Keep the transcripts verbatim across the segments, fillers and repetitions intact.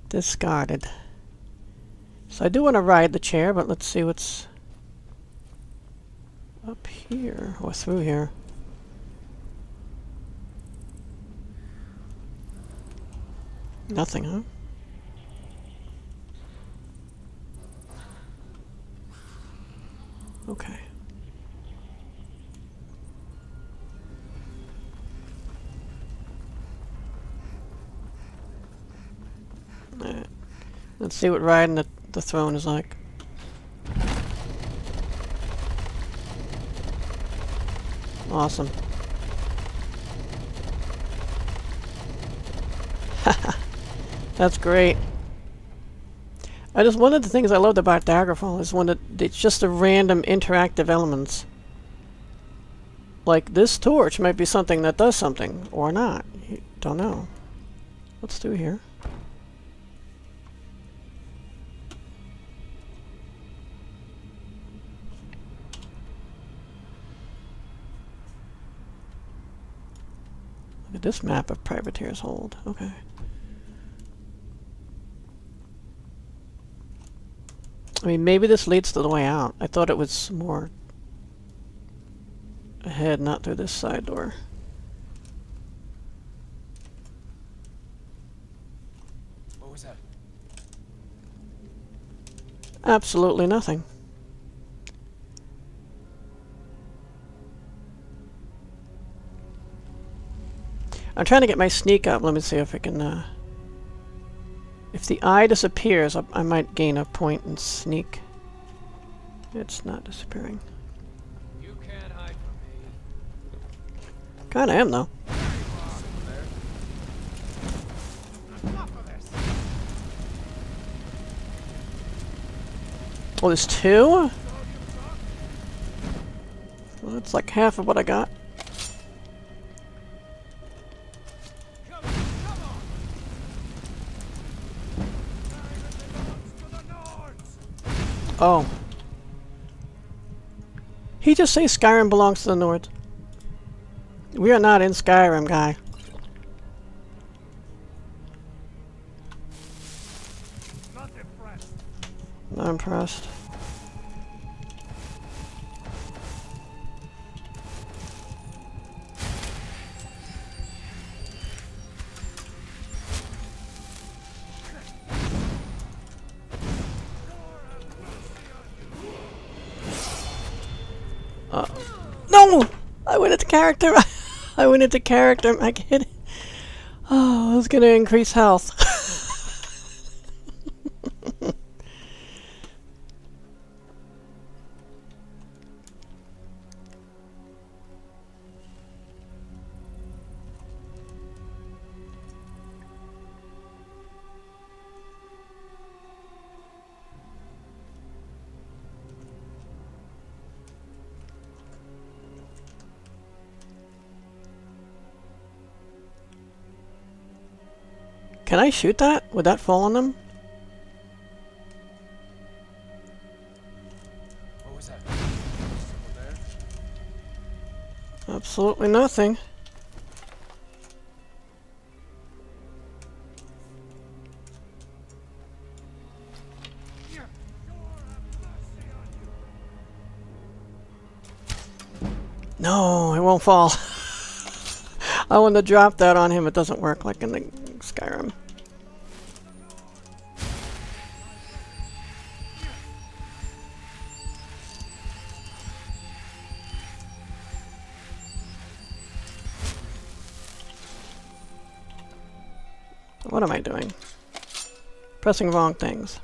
Discarded. So I do want to ride the chair, but let's see what's up here, or through here. Nothing, huh? Okay. Alright. Let's see what riding the, the throne is like. Awesome. That's great. I just, one of the things I loved about Daggerfall is when it, it's just the random interactive elements. Like this torch might be something that does something, or not. You don't know. What's through here? Look at this map of Privateer's Hold. Okay. I mean, maybe this leads to the way out. I thought it was more ahead, not through this side door. What was that? Absolutely nothing. I'm trying to get my sneak up. Let me see if I can... Uh, if the eye disappears, I, I might gain a point and sneak. It's not disappearing. You can't hide from me. Kinda am, though. Oh, there's two? Well, that's like half of what I got. Oh. He just say Skyrim belongs to the Nords. We are not in Skyrim, guy. Not impressed. Not impressed. Uh, no! I went into character. I went into character. Am I kidding? Oh, I was gonna increase health. Can I shoot that? Would that fall on them? What was that? Over there? Absolutely nothing. No, it won't fall. I want to drop that on him. It doesn't work like in the Skyrim. What am I doing? Pressing wrong things.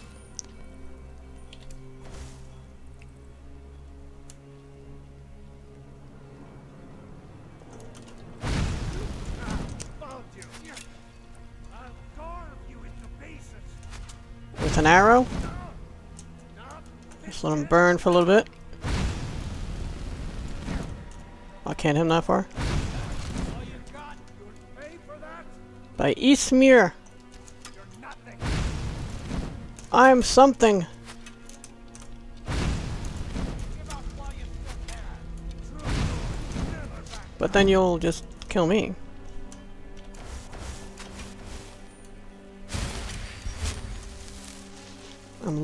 With an arrow? Just let him burn for a little bit. I can't hit him that far. By Ismir. I'm something. But then you'll just kill me.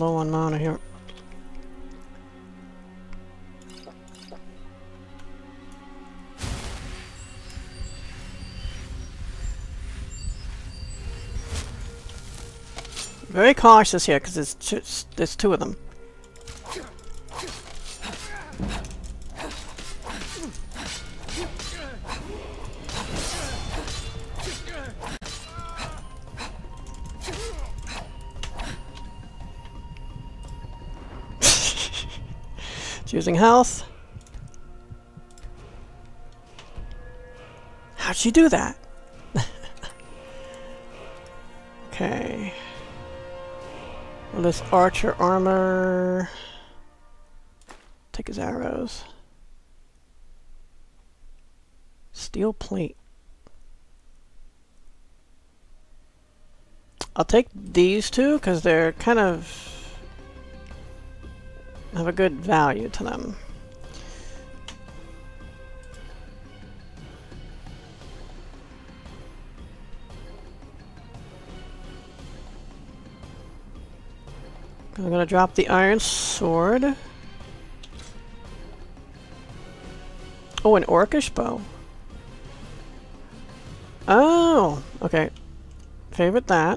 low on mana here. Very cautious here because there's two, there's two of them. Using health. How'd she do that? Okay. Well, this archer armor. Take his arrows. Steel plate. I'll take these two because they're kind of have a good value to them. I'm gonna drop the iron sword. Oh, an orcish bow. Oh, okay. Favorite that.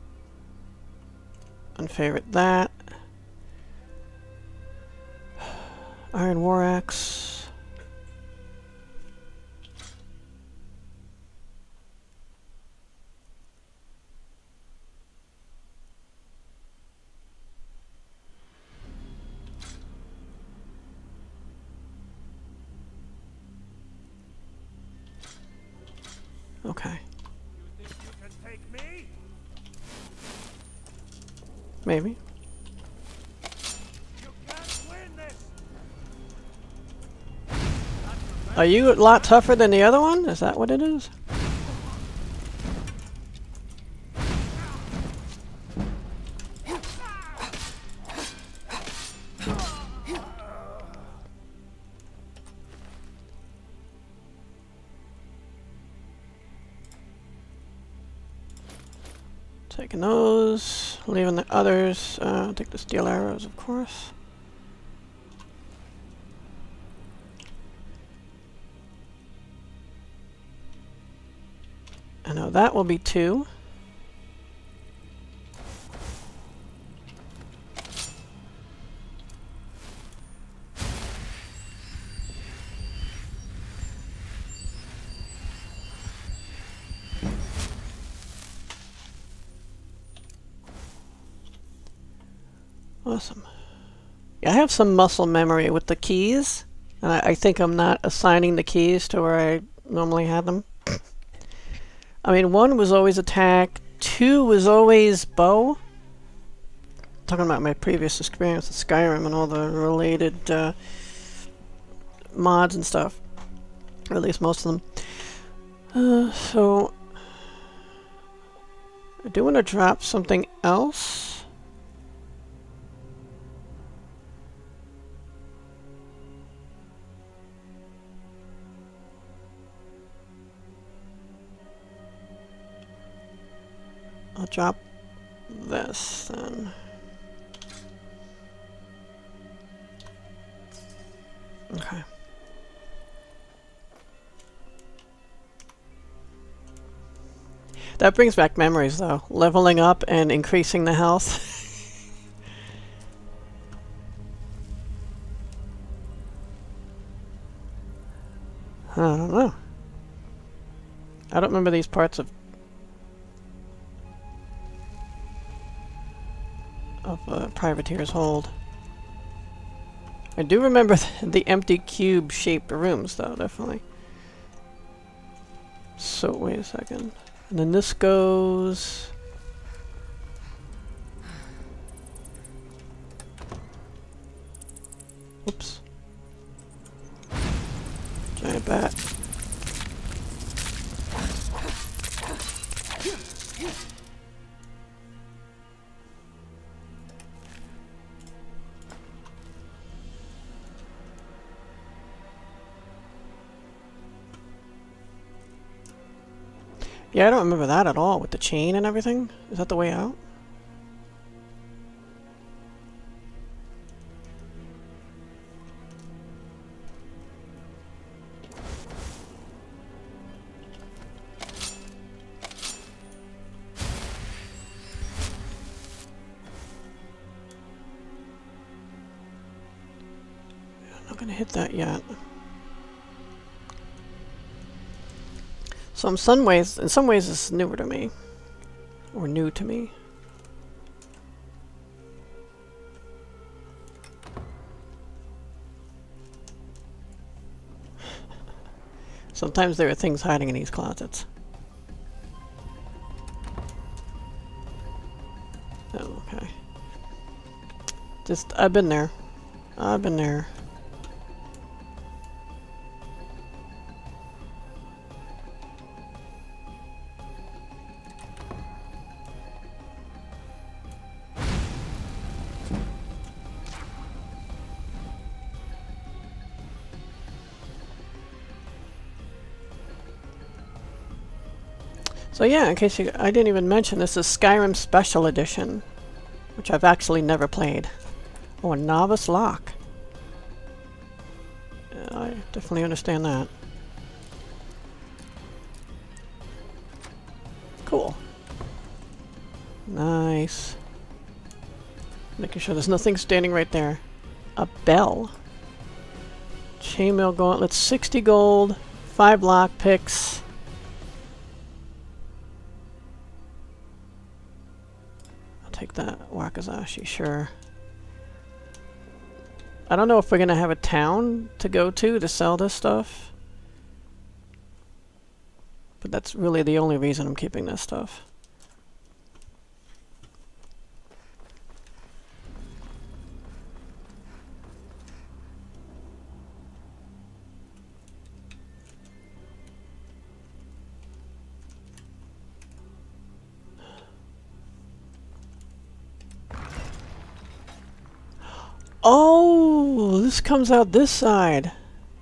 Unfavorite that. Iron war axe. Okay. You think you can take me? Maybe. You can't win this. Are you a lot tougher than the other one? Is that what it is? Taking those, leaving the others. Uh, I'll take the steel arrows, of course. I know that will be two. Awesome. Yeah, I have some muscle memory with the keys, and I, I think I'm not assigning the keys to where I normally had them. I mean, one was always attack, two was always bow. Talking about my previous experience with Skyrim and all the related uh, mods and stuff, or at least most of them. Uh, so, I do want to drop something else. I'll drop this then. Okay. That brings back memories though. Leveling up and increasing the health. I don't know. I don't remember these parts of of uh, Privateer's Hold. I do remember th the empty cube-shaped rooms, though, definitely. So, wait a second. And then this goes... Oops. Giant bat. Yeah, I don't remember that at all, with the chain and everything. Is that the way out? Not gonna hit that yet. So in some ways, in some ways it's newer to me. Or new to me. Sometimes there are things hiding in these closets. Oh, okay. Just, I've been there. I've been there. So yeah, in case you, I didn't even mention, this is Skyrim Special Edition, which I've actually never played. Oh, a Novice Lock. Yeah, I definitely understand that. Cool. Nice. Making sure there's nothing standing right there. A bell. Chainmail gauntlet, sixty gold, five lock picks. Take that Wakazashi, sure. I don't know if we're gonna have a town to go to to sell this stuff, but that's really the only reason I'm keeping this stuff. Oh, this comes out this side.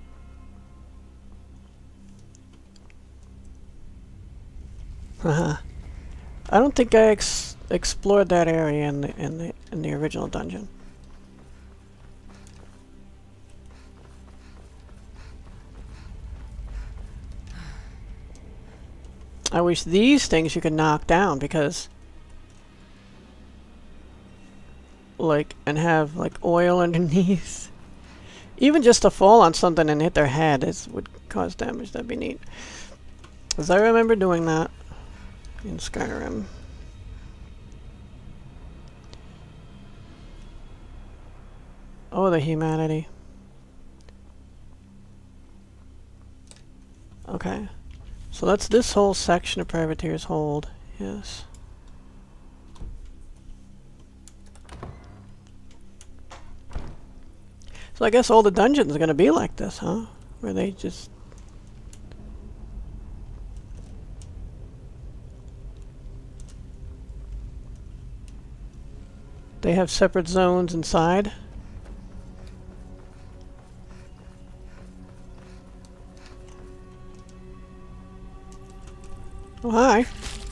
Haha. I don't think I ex explored that area in the in the in the original dungeon. I wish these things you could knock down, because like, and have like oil underneath. Even just to fall on something and hit their head is would cause damage. That'd be neat. Because I remember doing that in Skyrim. Oh, the humanity. Okay. So that's this whole section of Privateer's Hold. Yes. So I guess all the dungeons are going to be like this, huh? Where they just... They have separate zones inside. Oh, hi.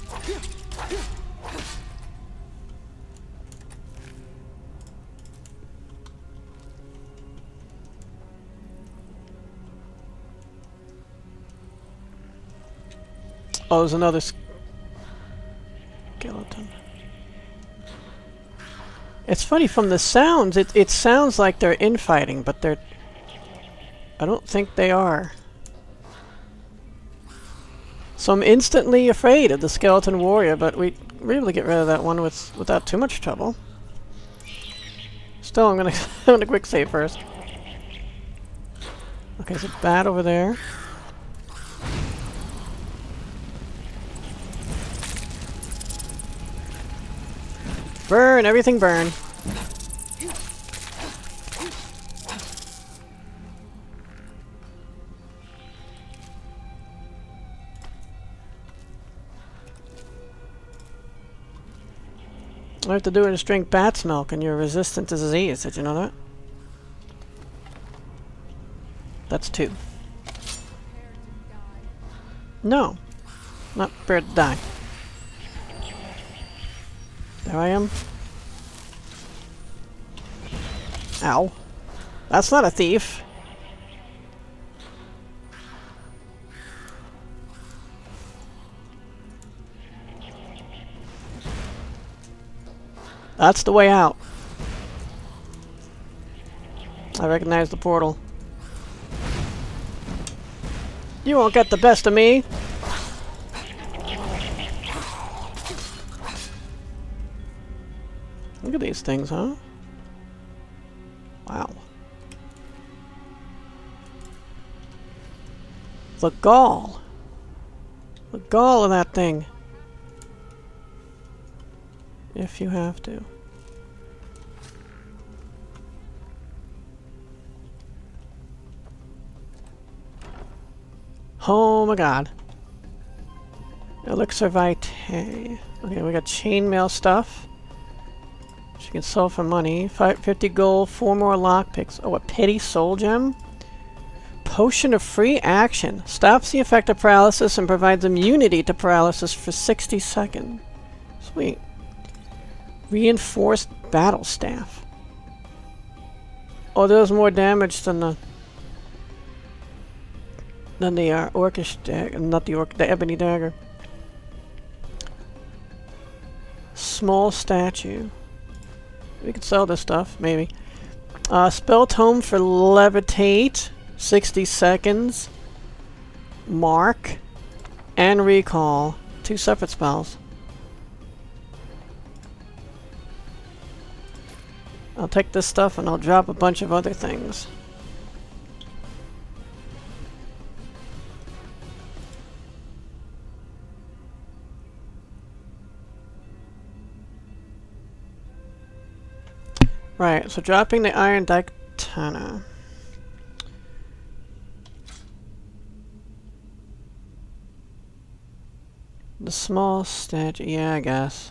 Oh, there's another skeleton. It's funny, from the sounds, it, it sounds like they're infighting, but they're... I don't think they are. So I'm instantly afraid of the skeleton warrior, but we were able to get rid of that one with, without too much trouble. Still, I'm gonna, I'm gonna quick save first. Okay, there's a bat over there. Burn! Everything burn! All I have to do is drink bat's milk and you're resistant to disease. Did you know that? That's two. No. Not prepared to die. There I am. Ow. That's not a thief. That's the way out. I recognize the portal. You won't get the best of me. Look at these things, huh? Wow. The gall. The gall of that thing. If you have to. Oh my god. Elixir Vitae. Okay, we got chainmail stuff. Which you can sell for money. Five, fifty gold, four more lockpicks. Oh, a pity soul gem? Potion of free action. Stops the effect of paralysis and provides immunity to paralysis for sixty seconds. Sweet. Reinforced battle staff. Oh, there's more damage than the than the uh, orcish dagger, not the orc, the ebony dagger. Small statue. We could sell this stuff, maybe. Uh, spell tome for levitate, sixty seconds. Mark and recall, two separate spells. I'll take this stuff and I'll drop a bunch of other things. Right, so dropping the iron katana. The small statue, yeah, I guess.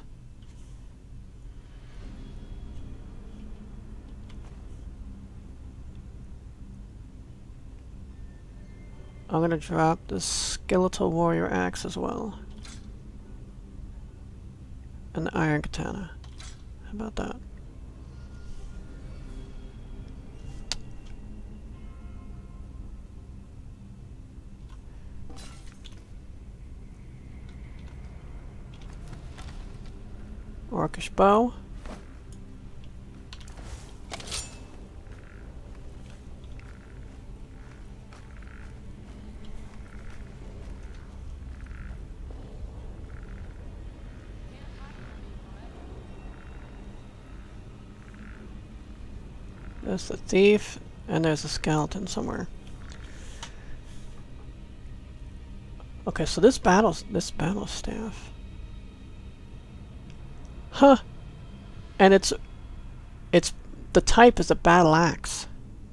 I'm gonna drop the skeletal warrior axe as well. And the iron katana. How about that? Orcish bow. There's the thief, and there's a skeleton somewhere. Okay, so this battle's this battle staff. Huh. And it's it's the type is a battle axe.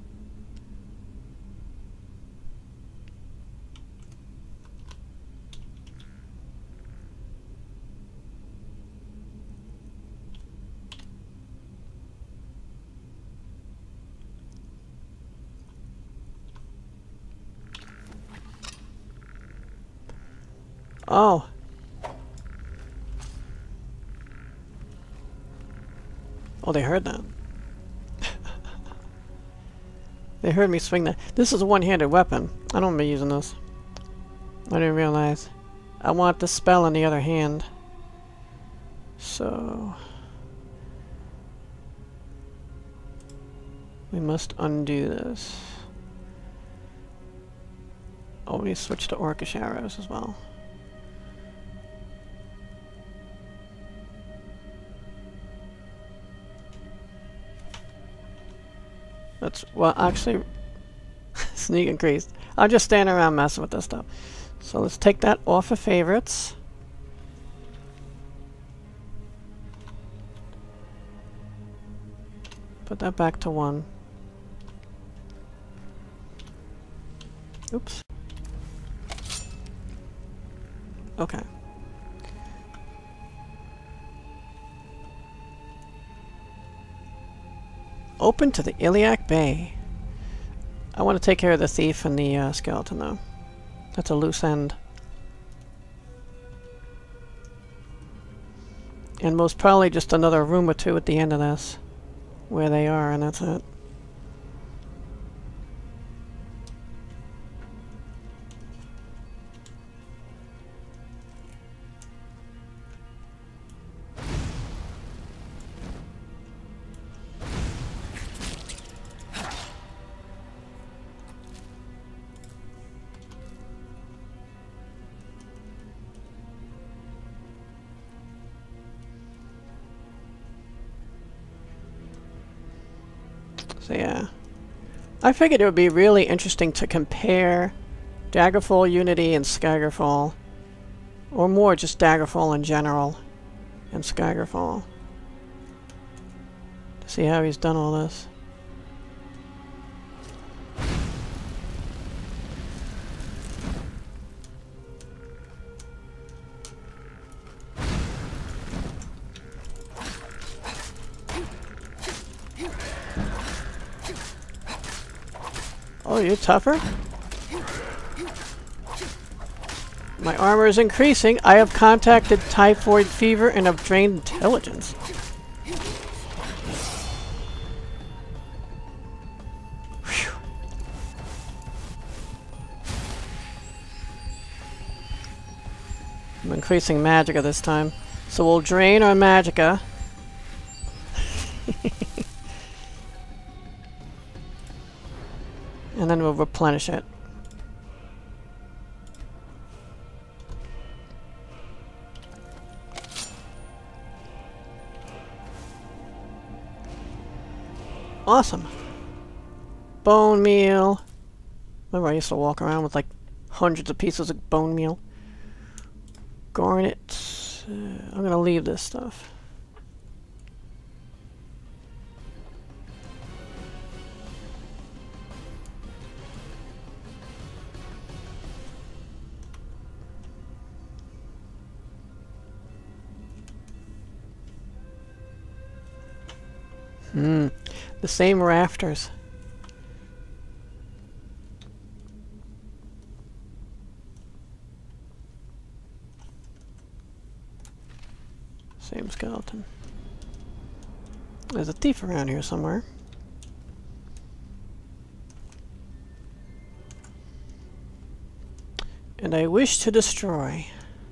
Oh. Oh, they heard that. They heard me swing that. This is a one-handed weapon. I don't be using this. I didn't realize. I want the spell in the other hand. So... we must undo this. Oh, we switch to orcish arrows as well. That's, well, actually, sneak increased. I'll just stand around messing with this stuff. So let's take that off of favorites. Put that back to one. Oops. Okay. Open to the Iliac Bay. I want to take care of the thief and the uh, skeleton, though. That's a loose end. And most probably just another room or two at the end of this. Where they are, and that's it. So yeah. I figured it would be really interesting to compare Daggerfall, Unity, and Skygerfall. Or more just Daggerfall in general and Skygerfall. To see how he's done all this. Oh, you're tougher? My armor is increasing. I have contacted typhoid fever and have drained intelligence. Whew. I'm increasing magicka this time. So we'll drain our magicka. And then we'll replenish it. Awesome. Bone meal. Remember I used to walk around with like hundreds of pieces of bone meal. Garnet. Uh, I'm gonna leave this stuff. Hmm. The same rafters. Same skeleton. There's a thief around here somewhere. And I wish to destroy.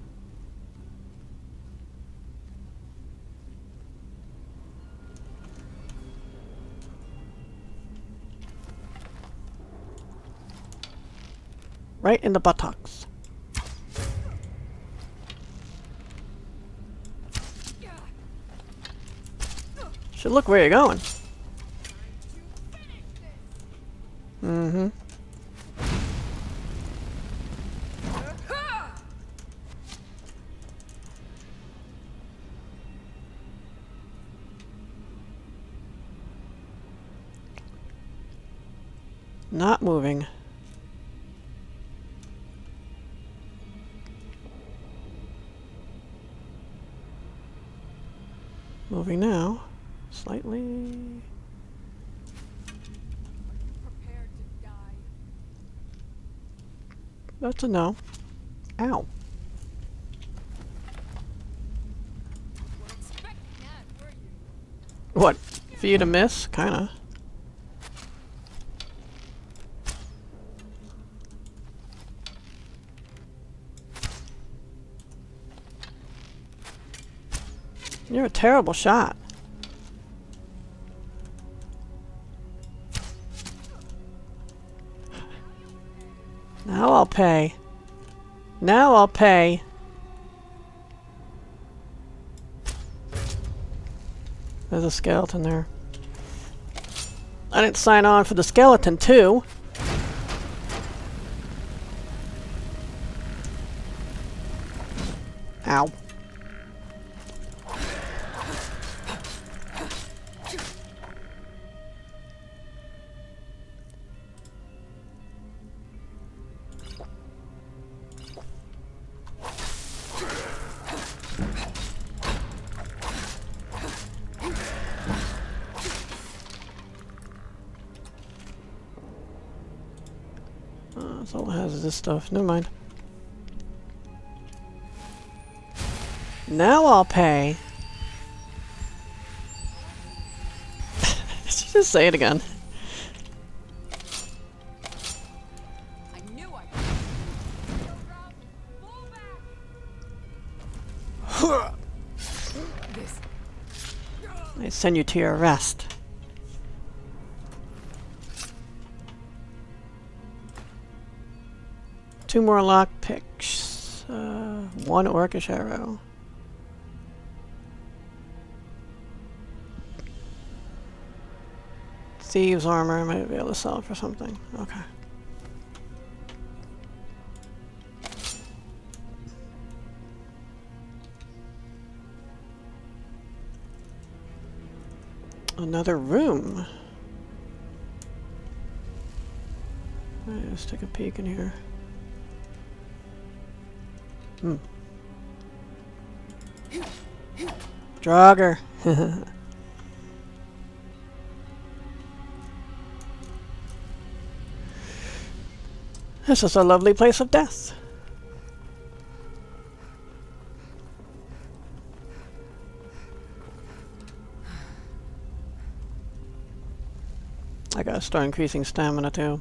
Right in the buttocks. Should look where you're going. Mm-hmm. Not moving. Moving now. Slightly. Prepare to die. That's a no. Ow. We're expecting that, were you? What? For you to miss? Kinda. You're a terrible shot. Now I'll pay. Now I'll pay. There's a skeleton there. I didn't sign on for the skeleton too. Ow. That's all it has is this stuff. Never mind. Now I'll pay. Did you just say it again? I knew I could. Pull back. This. I send you to your rest. Two more lockpicks. Uh, one orcish arrow. Thieves armor I might be able to sell for something. Okay. Another room. Alright, let's take a peek in here. Hmm. Draugr. This is a lovely place of death. I gotta start increasing stamina too.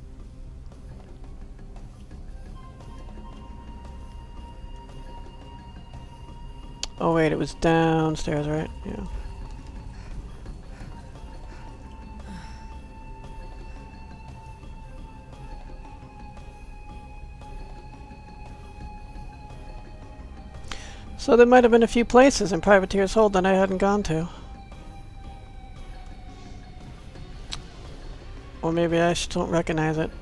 Oh wait, it was downstairs, right? Yeah. So there might have been a few places in Privateer's Hold that I hadn't gone to. Or maybe I just don't recognize it.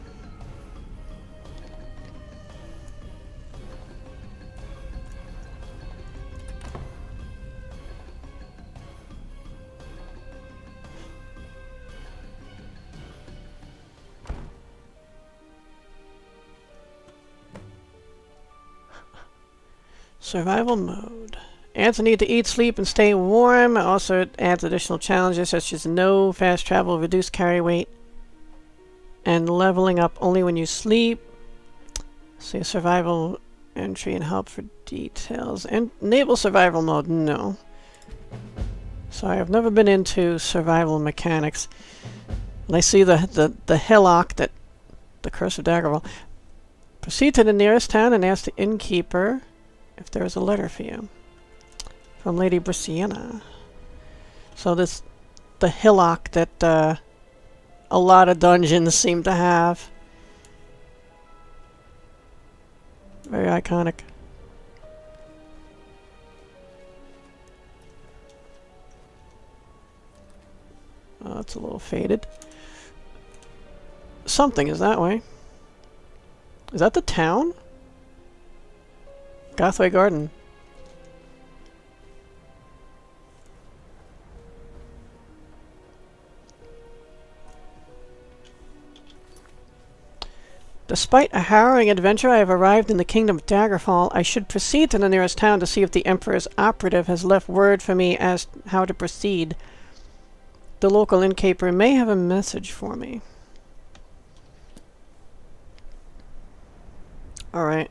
Survival mode. Adds the need to eat, sleep, and stay warm. Also, it adds additional challenges such as no fast travel, reduced carry weight, and leveling up only when you sleep. See survival entry and help for details. And enable survival mode. No. Sorry, I've never been into survival mechanics. And I see the the the hillock that the Curse of Daggerfall. Proceed to the nearest town and ask the innkeeper if there is a letter for you. From Lady Brisciana. So this, the hillock that uh, a lot of dungeons seem to have. Very iconic. Oh, it's a little faded. Something is that way. Is that the town? Gothway Garden. Despite a harrowing adventure, I have arrived in the kingdom of Daggerfall. I should proceed to the nearest town to see if the Emperor's operative has left word for me as how to proceed. The local innkeeper may have a message for me. Alright.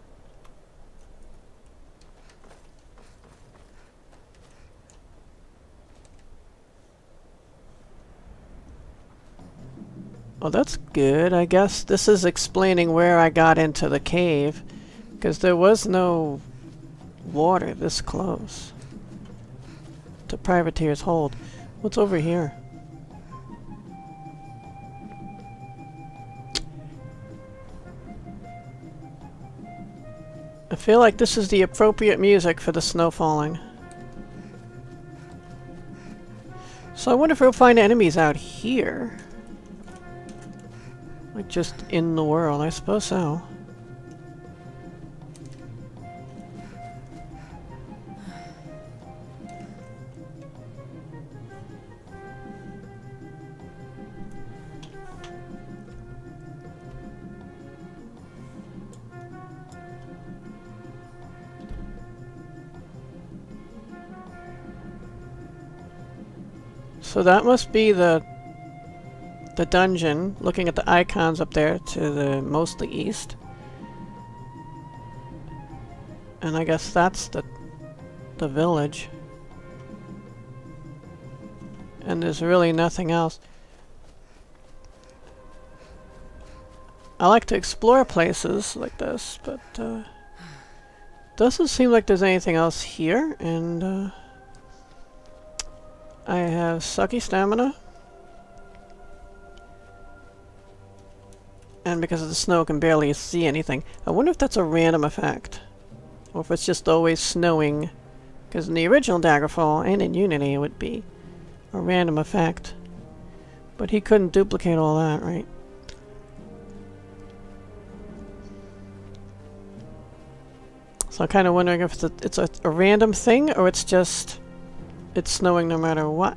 Oh, that's good. I guess this is explaining where I got into the cave, because there was no water this close to Privateer's Hold. What's over here? I feel like this is the appropriate music for the snow falling. So I wonder if we'll find enemies out here. Like just in the world, I suppose so. So that must be the the dungeon, looking at the icons up there to the mostly east. And I guess that's the the village. And there's really nothing else. I like to explore places like this, but uh, doesn't seem like there's anything else here, and uh, I have sucky stamina. And because of the snow, I can barely see anything. I wonder if that's a random effect. Or if it's just always snowing. Because in the original Daggerfall and in Unity, it would be a random effect. But he couldn't duplicate all that, right? So I'm kind of wondering if it's a, it's a, a random thing or it's just it's snowing no matter what.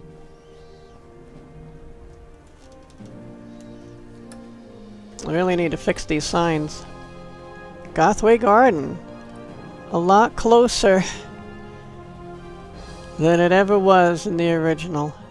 I really need to fix these signs. Gothway Garden. A lot closer than it ever was in the original.